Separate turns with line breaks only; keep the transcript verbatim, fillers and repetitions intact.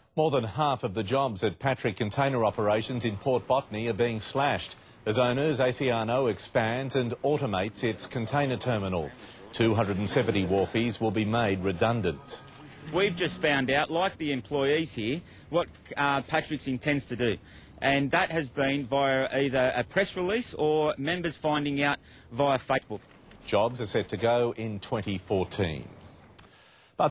More than half of the jobs at Patrick container operations in Port Botany are being slashed as owners A C R N O expands and automates its container terminal. two hundred seventy wharfies will be made redundant.
We've just found out, like the employees here, what uh, Patrick's intends to do. And that has been via either a press release or members finding out via Facebook.
Jobs are set to go in twenty fourteen.